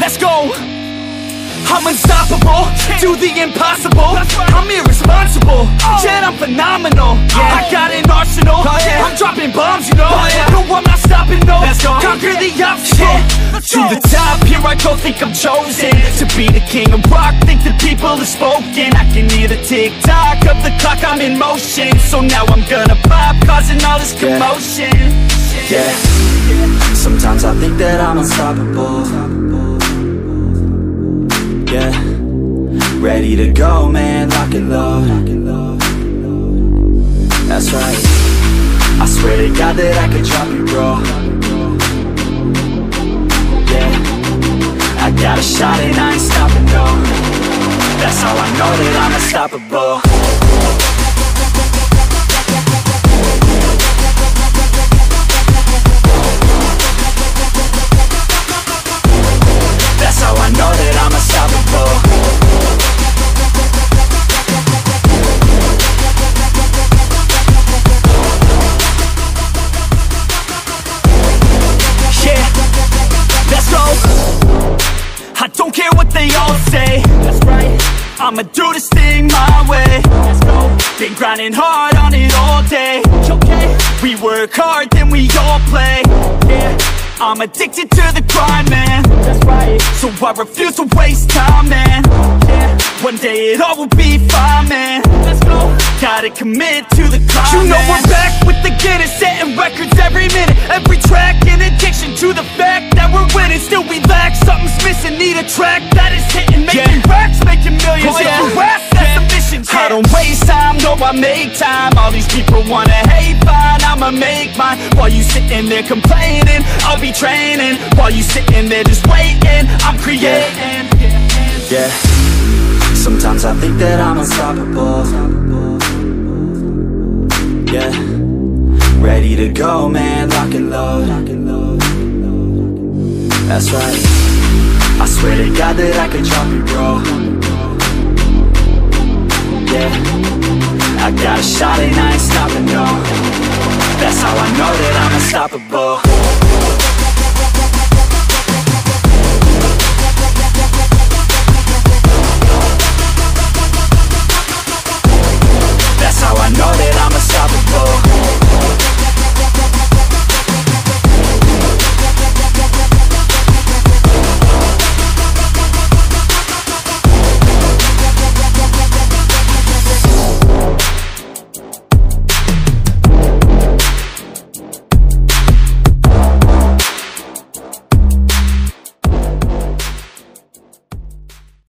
Let's go. I'm unstoppable, do the impossible. I'm irresponsible, yet I'm phenomenal. I got an arsenal, I'm dropping bombs, you know. No, I'm not stopping, no. Conquer the obstacle. To the top, here I go, think I'm chosen to be the king of rock, think the people have spoken. I can hear the tick-tock of the clock, I'm in motion. So now I'm gonna pop, causing all this commotion. Yeah, sometimes I think that I'm unstoppable. Yeah, ready to go, man, lock and load. That's right, I swear to God that I could drop you, bro. Yeah, I got a shot and I ain't stopping, no. That's how I know that I'm unstoppable. That's how I know that I'm unstoppable. Yeah, let's go. I don't care what they all say. That's right, I'ma do this thing my way. Let's go. Been grinding hard on it all day. Okay, we work hard, then we all play. Yeah, I'm addicted to the grind, man. That's right, so I refuse to waste time, man. Yeah, one day it all will be fine, man. Let's go. Gotta commit to the climb. You know we're back with the Guinness, setting records every minute, every track. In addiction to the fact that we're winning, still we lack something's missing. Need a track that is hitting, making racks, making millions. If you ask, that's the mission. I don't waste time, no, I make time. All these people wanna hate, fine, I'ma make mine. While you sitting there complaining, I'll be training. While you sitting there just waiting, I'm creating. Yeah, sometimes I think that I'm unstoppable. Yeah, ready to go, man, lock and load. That's right, I swear to God that I could drop you, bro. Yeah, I got a shot and I ain't stopping, no. That's how I know that I'm unstoppable.